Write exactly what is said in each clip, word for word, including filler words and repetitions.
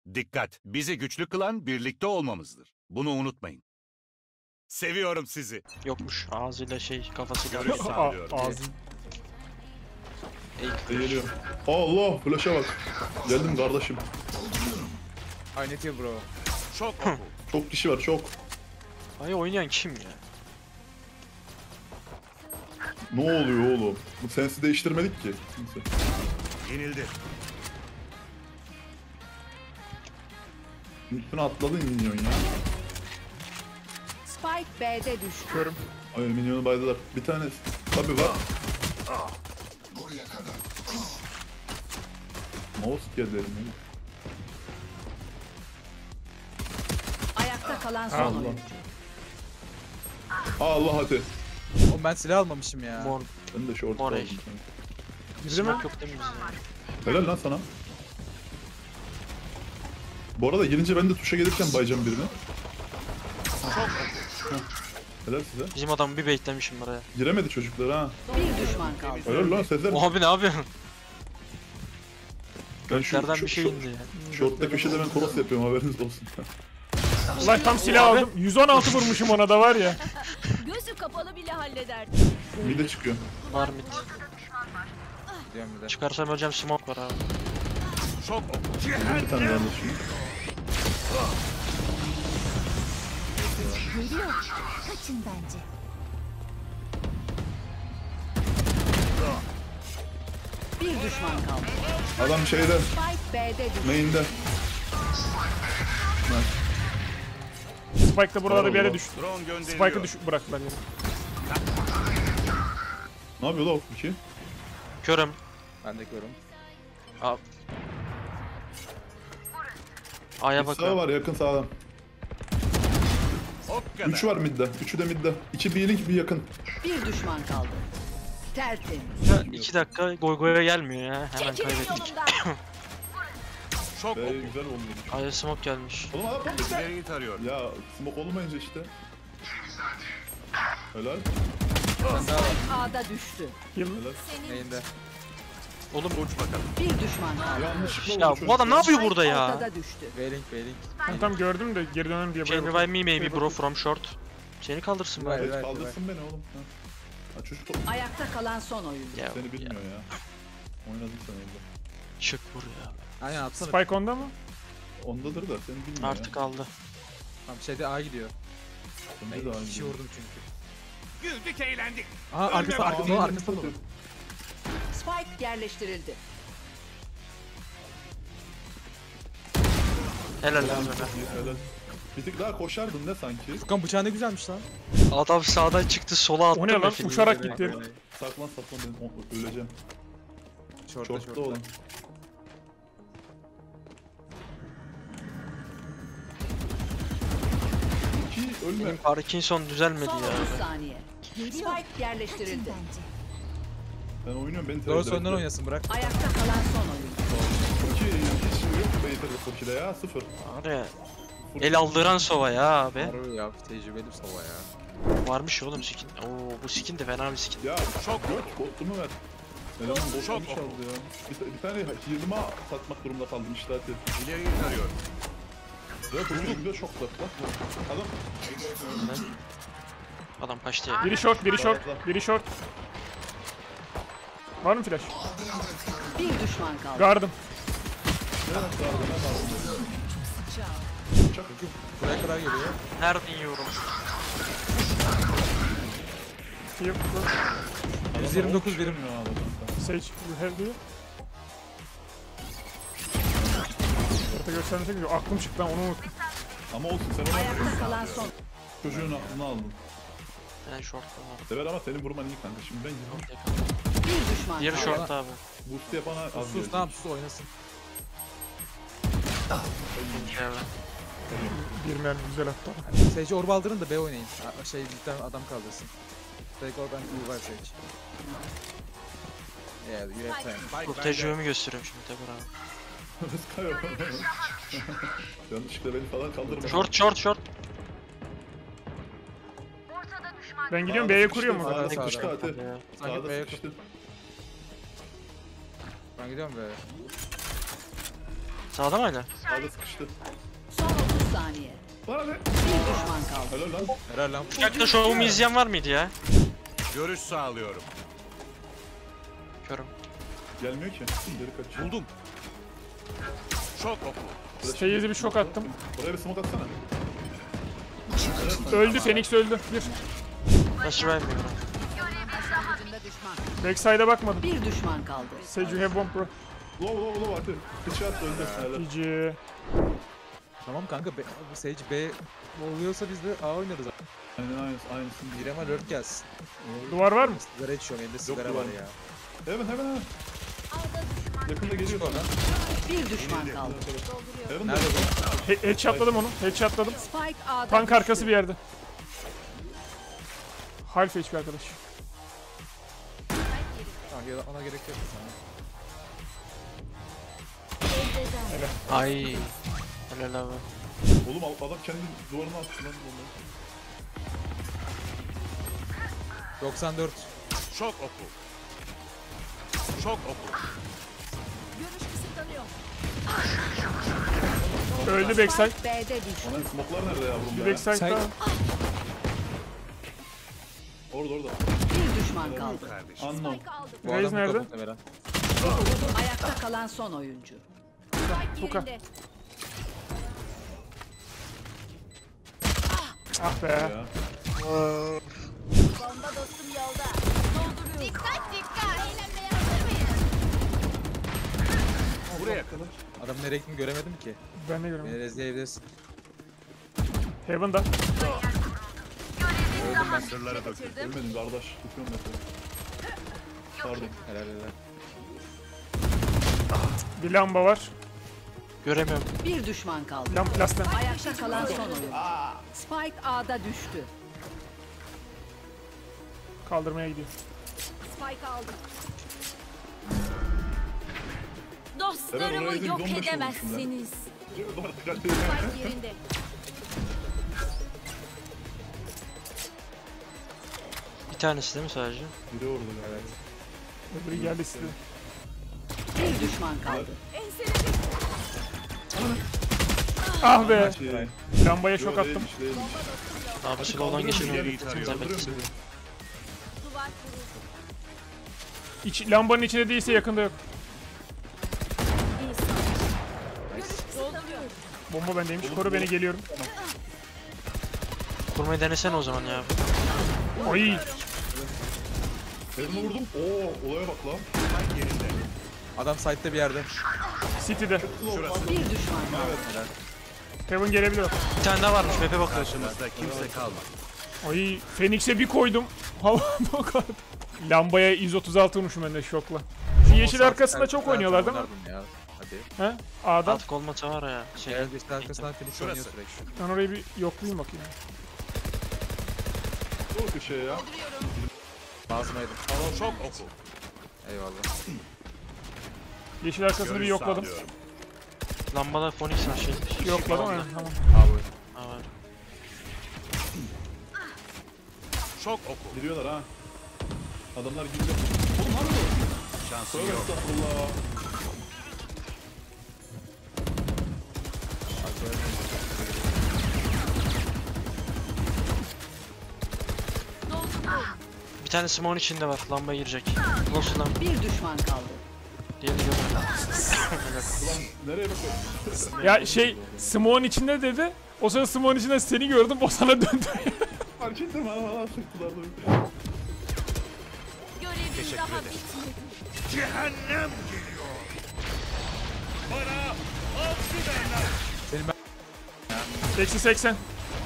Dikkat! Bizi güçlü kılan birlikte olmamızdır. Bunu unutmayın. Seviyorum sizi. Yokmuş. Ağzıyla şey kafasıyla. Görüş sağlıyorum. Ağzı. Ey Geliyor. Allah flash'a bak. Geldim kardeşim. I need you bro. Çok oku. Çok kişi var çok. Ay oynayan kim ya? Ne oluyor oğlum? Bu sensi değiştirmedik ki. Neyse. Yenildi. Üstüne atladın minyon ya. Spike B'de düştü. Körüm. Ay minyonu baydılar. Bir tane tabi var. Mouse geldi elime. Ayakta kalan son Allah. oyuncu. Allah hadi. Oğlum ben silah almamışım ya. Mor. Ben de short Mor aldım. eş. sanki. Girdi mi? Yok değil mi bize? Helal lan sana. Bu arada gelince ben de tuşa gelirken bayacağım birini. Heh. Helal size. Bizim adamı bir baitlemişim buraya. Giremedi çocuklar ha. Bir düşman kaldı. Helal lan Sezer. Abi ne yapıyorsun? Ben şu, Göklerden şu, bir şey şu, indi ya. short'ta köşede ben cross yapıyorum haberiniz olsun. Ulan tam silah aldım. yüz on altı vurmuşum ona da var ya. Gözü kapalı bile halleder. Mide çıkıyor. Var mid. Diyorum bir de. Çıkarsam öleceğim, smoke var abi. Çok oku. Bir tane vardı şimdi. Geliyor. Kaçın bence. Bir düşman kaldı. Adam şeyde, Spike B'de düştü. main'de. Spike da buralarda bir yere düştü. Drone gönderiliyor. Spike'ı düş bıraktılar yani. Ne yapıyor la o iki? Körüm. Ben de görüyorum. Abi. A'ya Bir sağ bakıyorum. var yakın sağdan. O kadar. Üç var midde. Üçü de midde. İki bir link bir yakın. Bir düşman kaldı. Tertemiz. Ya, iki dakika goy goya gelmiyor ya. Hemen Çekilin kaybettik. yolumdan. Çok Be oku. güzel oldu. A'ya smoke gelmiş. Oğlum adam midde. İleriyi tarıyor. Ya smoke olmayınca işte. Helal. Sen daha var. A'da düştü. Yıl. Neyinde? Oğlum Uç bakalım. Bir düşman kaldı. Yanlışlıkla ya oldu bu adam ne çocuk. yapıyor burada ya? Ortada düştü. Wailing wailing. Ben tam gördüm de geri dönelim diye Can böyle. revive me maybe bro from short. Seni kaldırsın Vay. bari. Evet kaldırsın beni oğlum. Ha. Ha, çocuk top Ayakta kalan son oyuncu. Ya, seni ya. bilmiyor ya. Oynadın sen orada. Çık vur ya. Aynen atsana. Spike onda mı? Ondadır da seni bilmiyor Artık ya. aldı. Tamam şeyde A gidiyor. Ben Önde de iki aynı. kişi vurdum çünkü. Güldük eğlendik. Aha arkası Aa, arkası aa, arkasında dolu. Spike yerleştirildi. Helal abi. Helal. Bir tık daha koşardın ne sanki? Furkan bıçağı ne güzelmiş lan. Adam sağdan çıktı sola attı. O ne lan? be Uçarak filmi. gitti. Saklan saklan dedim o- öleceğim. Şortta Şortta şortta. olan. İki ölme. Benim Parkinson düzelmedi Son ya. otuz saniye. Spike yerleştirildi. Ben oynuyorum beni Doğru tercih önden et. oynasın bırak. Ayakta kalan son oyuncu. İki hiç yok mu Beyter Fakir'e ya sıfır. Var ya. El aldıran sova ya abi. Harbi ya tecrübeli sova ya. Varmış oğlum skin. Oo bu skin de fena bir skin. Ya çok yok botumu ver. Eleman botumu Çok çaldı ya. Bir, bir tane yirmi satmak durumunda kaldım işte hadi. İleriyi tarıyor. Ya bu güzel çok da. Adam Adam kaçtı ya. Biri short, biri short, biri short. Var mı flash? Bir düşman kaldı. Gardım. Buraya kadar geliyor. Nereden yiyorum? Yıl. yüz yirmi dokuz birim. ya adam. Sage, you have diyor. Orta göstermesek diyor. Aklım çıktı lan onu unuttum. Ama olsun sen onu Ayakta kalan son. çocuğun aklını aldın. Ben short'ta var. Sever ama senin vurman iyi kanka. Şimdi ben yirmi Bir düşman Diğeri kaldı. short abi. boost yapana az Sus gelecek. tamam sus oynasın. Evet. Bir mermi güzel attı. Şey, Sage orb aldırın da B oynayın. Ha, Şey bir tane adam kaldırsın. Take orb and revive Sage. Yeah, you have time. Bu tecrübemi gösteriyorum şimdi tekrar abi. Sky yanlışlıkla beni falan kaldırma. Short short short. Ben gidiyorum B'ye kuruyor mu? Sağda Sağda. sıkıştı Ate. Ya. Sanki Sağda B'ye sıkıştı. Ben gidiyorum B'ye. Sağda mı hala? Sağda sıkıştı. Son otuz saniye. Lan hadi. Bir düşman kaldı. Helal lan. Helal lan. Uçakta şovumu izleyen var mıydı ya? Görüş sağlıyorum. Körüm. Gelmiyor ki. Geri kaçıyor. Buldum. Şok oku. Seyirci bir şok attım. Buraya bir smoke atsana. Öldü, Phoenix öldü. Bir. Başı vermiyorum. Başlangıcında düşman. Backside'a bakmadım. Bir düşman kaldı. Sage you have bomb bro. Low low low artık. Bıçağı attı öldü. Helal. G G. Tamam kanka, B, bu Sage B oluyorsa biz de A oynarız. Aynen aynısı. Aynısını. Bir ama lurk gelsin. Duvar var mı? Sigara içiyorum, elde sigara duvar. var ya. Hemen hemen hemen. Yakında geliyor. Oradan. Bir düşman kaldı. Heaven Nerede bu? He headshotladım onu. Headshotladım. Spike A'da Tank düştü. arkası bir yerde. Half H P arkadaş. Ah, ya ona gerek yok. Ay. Helal abi. Oğlum adam kendi duvarına attı lan. Vallahi. doksan dört. Şok oku. Şok oku. Öldü backside. B'de düştü. Onun smoke'lar nerede yavrum Bir be? backside Sen- daha. Orada orada. Bir düşman kaldı. Kardeşim. Unknown. Bu Reis adam nerede? muhtemelen. Ayakta kalan son oyuncu. Tuka. Ah be. Ya. Bomba dostum yolda. Dikkat dikkat. Eğlenmeye hazır mıyız? Buraya kadar. Adam nereye gittiğini göremedim ki. Ben de görüyorum. Beni rezleyebilirsin. Heaven'da. Sırlara döküldü. Ölmedim kardeş. Tutuyorum mesela. Pardon. Helal helal. Bir lamba var. Göremiyorum. Bir düşman kaldı. Lamp lastan. Ayakta kalan son oyuncu. Spike A'da düştü. Kaldırmaya gidiyor. Spike aldım. Evet, Dostlarımı oraya yok bir bomba edemezsiniz. Duvar tıkattı. Spike yerinde. Bir tanesi değil mi sadece? Biri orada evet. Öbürü geldi size. Bir düşman kaldı. Ah be. Şey, Lambaya şok attım. değilmiş, değilmiş. Abi slow'dan geçirmeyi Geri bekledim tarıyor. zahmet. Duvar kuruldu. İç, lambanın içinde değilse yakında yok. Dolduruyorum. Bomba bendeymiş. Koru beni, geliyorum. Kurmayı denesene o zaman ya. Ay. Elime vurdum. Oo olaya bak lan. Adam site'de bir yerde. City'de. Şurası. Bir düşman kaldı. Heaven gelebilir. Bir tane daha varmış. Map'e bakıyorsun. Karşımızda kimse kalmadı. Ay. Phoenix'e bir koydum. Havada kaldı. Lambaya yüz otuz altı vurmuşum ben de şokla. Şu yeşil arkasında çok oynuyorlar değil mi? Ya. Hadi. He? A'da. Artık olmasa var ya. Şey, Gel işte arkasından finish Şurası. oynuyor sürekli. Ben orayı bir yoklayayım bakayım. Dur bir şey ya. Ağzıma yedim. Şok oku. Eyvallah. Yeşil arkasını bir Görüş yokladım. sağlıyorum. lambada Phoenix var şey. Yokladım aynen, tamam. Abi. Ha var. Şok oku. Giriyorlar ha. Adamlar giriyor. Oğlum harbi. Şansın Tövbe yok. estağfurullah. Bir tane Simon içinde var. Lambaya girecek. Close lan. Bir düşman kaldı. Diğerini görmedim. Ulan nereye bakıyorsun? Ya şey, Smoke'un içinde dedi. O sırada Smoke'un içinde seni gördüm, o sana döndü. Fark ettim ha bana sıktılar da. Görevim daha bitmedi. Cehennem geliyor. Bana avcı derler. Eksi seksen.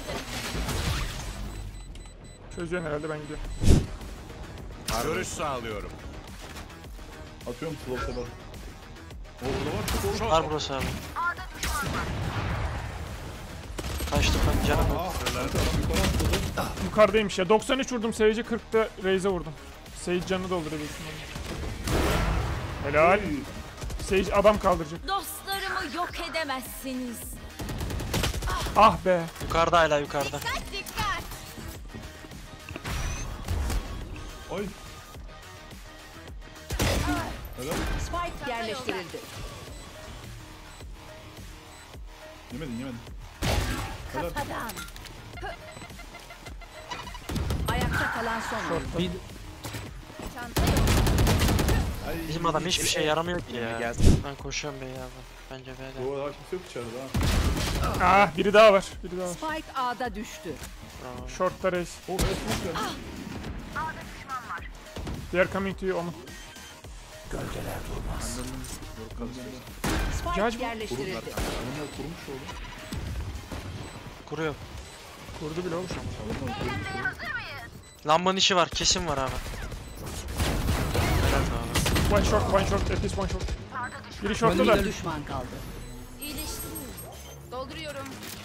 Çözüyorsun herhalde, ben gidiyorum. Görüş sağlıyorum. Atıyorum slow sever. Orada var çok orada. Şok Var oku. burası abi. Kaçtım ben canım yok. Ah kanka adam yukarı atladı. Yukarıdaymış ya. doksan üç vurdum Sage'e, kırkta Raze'e vurdum. Sage canını dolduruyor büyük ihtimalle. Helal. Sage adam kaldıracak. Dostlarımı yok edemezsiniz. Ah be. Yukarıda hala yukarıda. Dikkat dikkat. Ay. Helal. Spike yerleştirildi. Yemedin yemedin. Helal. Kafadan. Ayakta kalan son oyuncu. Bir Çanta yok. Ay. Bizim adam hiçbir şey yaramıyor ki ya. gelsin. Ben koşuyorum be ya. Bence B'de. Yo daha kimse yok içeride ha. Ah biri daha var. Biri daha var. Spike A'da düştü. Bravo. Short'ta Reis. O evet smoke geldi. They are coming to you Omun. Spike Judge mı? yerleştirildi. Adamlar kurmuş oldu. Kuruyor. Kurdu bile olmuş. Adamlar kurmuş oldu. Lambanın işi var. Kesin var abi. Helal be abi. One short, one short, at least one short. Biri short'ta da. Bir düşman kaldı. İyileştim. Dolduruyorum.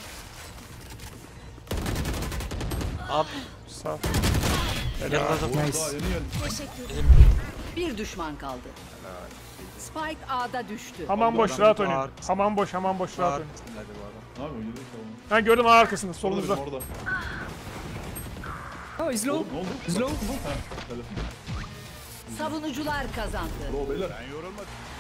Abi Sağ. yanında da Nice. Daha yeni geldi. Teşekkür ederim. Bir düşman kaldı. Spike A'da düştü. Hamam boş, adam rahat ağır. oynayın. Hamam boş, hamam boş, rahat oynayın. Hadi bu adam. Ne yapıyor? Yedi kaldı. Ha gördüm A arkasında, Orada solumuzda. bizim orada. Oh, he's Oğlum low. ne oldu? He's low. Ha, helal. Savunucular kazandı. Bro beyler. Ben yorulmadım.